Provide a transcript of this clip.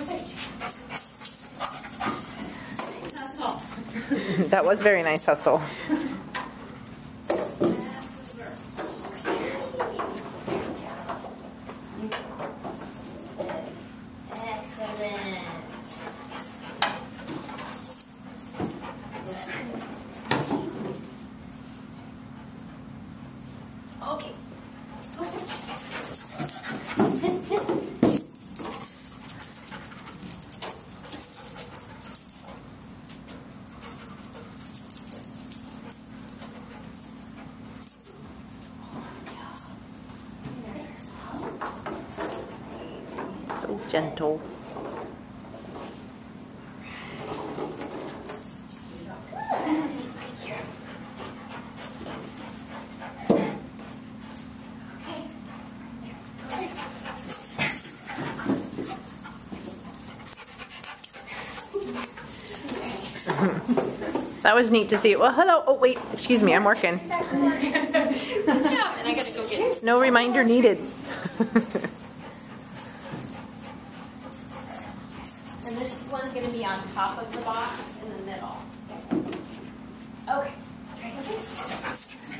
That was very nice hustle. Okay. Go switch. So gentle. That was neat to see. Well, hello. Oh, wait. Excuse me. I'm working. Good job. And I gotta go get it. No reminder needed. And this one's gonna be on top of the box in the middle. Okay.